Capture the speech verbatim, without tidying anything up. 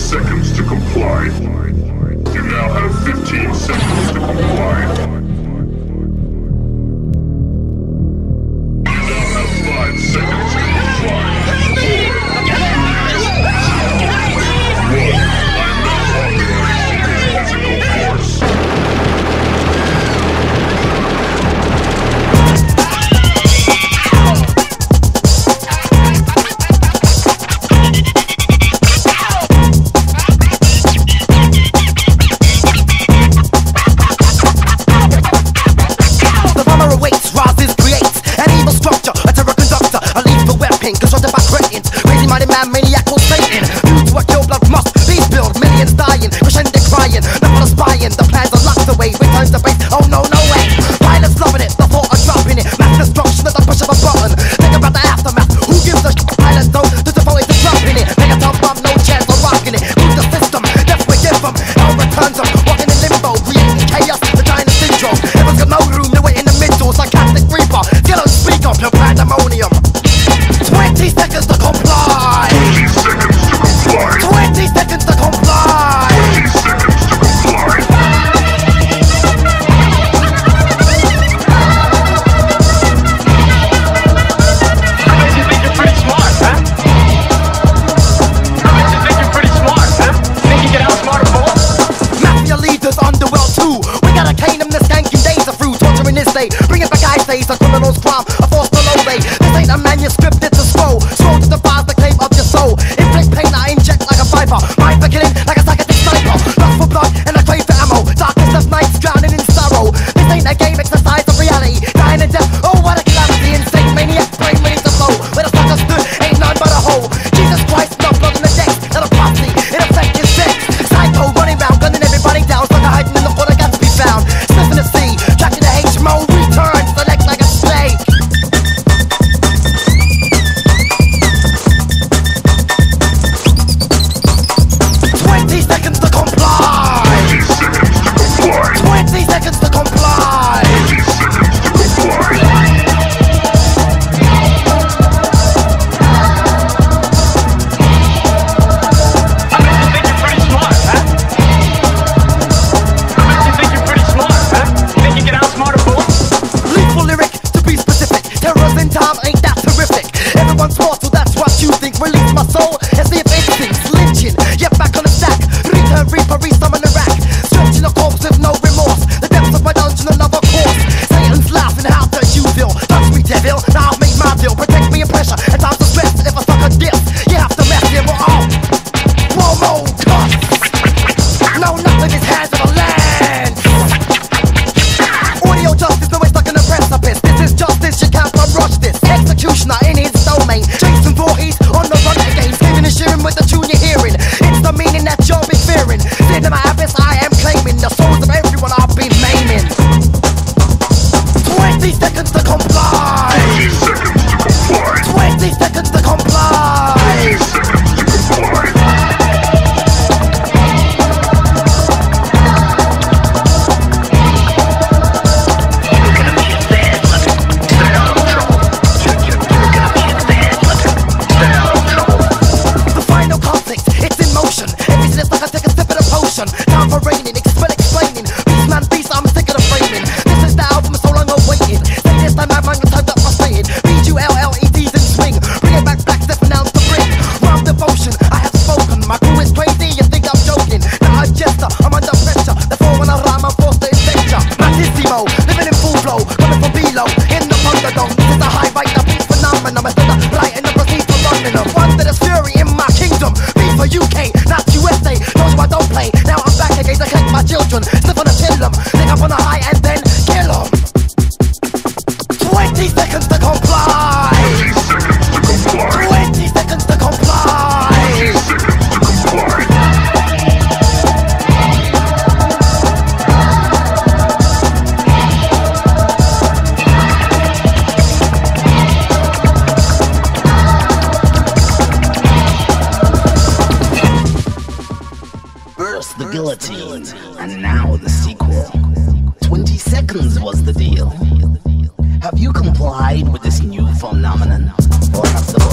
seconds to comply. You now have fifteen seconds to comply. You now have five seconds to comply. Four, three, two, one. I'm now authorizing your physical force. Bring it back, I say, it's a criminal's crime, a forced below they. This ain't a manuscript, it's a scroll. Scroll to defy the claim of your soul. Inflict pain, I inject like a viper. Mind for killing, like a psychic sniper. Lust for blood, and I crave for ammo. Darkest of nights, drowning in sorrow. This ain't a game, exercise of reality. Dying in death, oh what a calamity. Insane maniac, brain ready to flow. Where the sucker stood, ain't none but a hole. Jesus Christ, no blood in the decks. Not a posse, in effect is sex. Psycho, running round, gunning everybody down. Sucker hiding in the corner, got to be found. Sniffing the sea, tracking the H-mode. Turn, select like a snake. Twenty seconds to comply. Twenty seconds to comply. Twenty seconds to comply. I bet you think you're pretty smart, huh? I bet you think you're pretty smart, huh? You think you can outsmart a fool? Lethal lyric, to be specific. Terrors in time, ain't that terrific? Everyone's mortal, that's what you think. Release my soul and see if it stinks. Lynching, yet back on the stack. Return, reaper, resummon the rack. Stretching a corpse with no remorse. The depths of my dungeon, another course. Satan's laughing, how do you feel? Touch me, devil, now I've made my deal. Protect me in pressure, and times of stress. If I suck a dip, you have to mess him all. Whoa, cuss. No, nothing is hands of a land. Audio justice, no way stuck in a precipice. This is justice, you can't rush this. Executioner in his domain. Jason Voorhees on the run again. Saving and sharing with the tune you're hearing. It's the meaning that you'll be fearing. Sitting in my abyss, I am claiming the souls of everyone I've been maiming. Twenty seconds to comply. Twenty seconds to comply. Twenty seconds to comply. Twenty seconds to comply. Time for raining, explain, explaining. Beast man, beast, I'm sick of the framing. This is the album so long awaited. Say this time, I'm timed up, frustrated. B U L L E D's in swing. Bring it back, back, step announce the bring. Round devotion, I have spoken. My crew is crazy, you think I'm joking. Now I'm jester, I'm under pressure. Therefore when I rhyme, I'm forced to adventure. Massissimo, living in full flow. Coming from below, in the Thunderdome. This is a high right, the beat phenomenon. I said the light and the proceed for running them. One that is fury in my kingdom. B for U K, not U S A. Told you I don't play. Now I'm back again to collect my children. Sniff on a kill them. Lick up on a high and then kill them. Twenty seconds to comply. Twenty seconds to comply. Twenty seconds to comply. Twenty seconds to comply. First the guillotine, and now the sequel. Twenty seconds was the deal. Have you complied with this new phenomenon? Or have the